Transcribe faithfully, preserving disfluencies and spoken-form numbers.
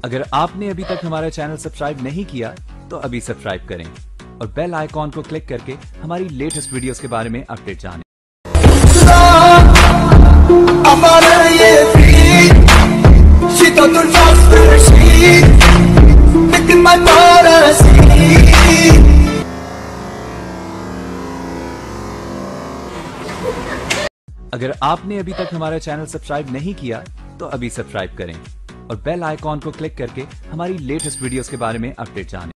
अगर आपने अभी तक हमारा चैनल सब्सक्राइब नहीं किया तो अभी सब्सक्राइब करें और बेल आइकॉन को क्लिक करके हमारी लेटेस्ट वीडियोस के बारे में अपडेट जानें। अगर आपने अभी तक हमारा चैनल सब्सक्राइब नहीं किया तो अभी सब्सक्राइब करें और बेल आइकॉन को क्लिक करके हमारी लेटेस्ट वीडियोस के बारे में अपडेट जानें।